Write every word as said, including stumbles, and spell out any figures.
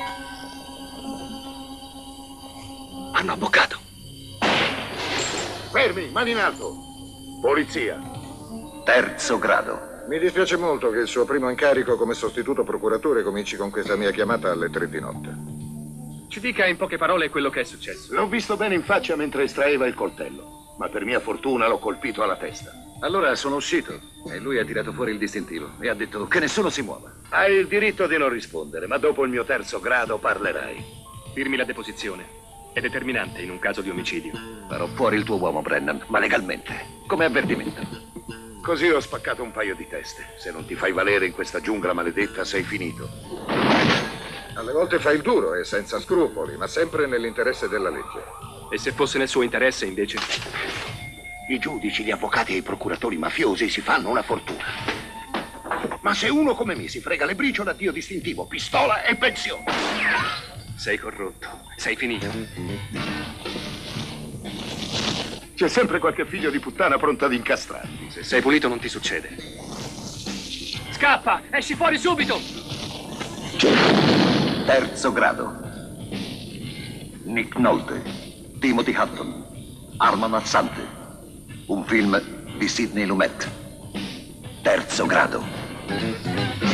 Hanno abboccato. Fermi, mani in alto. Polizia. Terzo grado. Mi dispiace molto che il suo primo incarico come sostituto procuratore cominci con questa mia chiamata alle tre di notte. Ci dica in poche parole quello che è successo. L'ho visto bene in faccia mentre estraeva il coltello, ma per mia fortuna l'ho colpito alla testa. Allora sono uscito e lui ha tirato fuori il distintivo e ha detto che nessuno si muova. Hai il diritto di non rispondere, ma dopo il mio terzo grado parlerai. Firmi la deposizione. È determinante in un caso di omicidio. Farò fuori il tuo uomo, Brennan, ma legalmente, come avvertimento. Così ho spaccato un paio di teste. Se non ti fai valere in questa giungla maledetta, sei finito. Alle volte fa il duro e senza scrupoli, ma sempre nell'interesse della legge. E se fosse nel suo interesse, invece? I giudici, gli avvocati e i procuratori mafiosi si fanno una fortuna. Ma se uno come me si frega le briciole, addio distintivo, pistola e pensione. Sei corrotto. Sei finito. C'è sempre qualche figlio di puttana pronto ad incastrarti. Se sei pulito non ti succede. Scappa! Esci fuori subito! Terzo grado. Nick Nolte, Timothy Hutton, Arma Mazzante. Un film di Sidney Lumet. Terzo grado.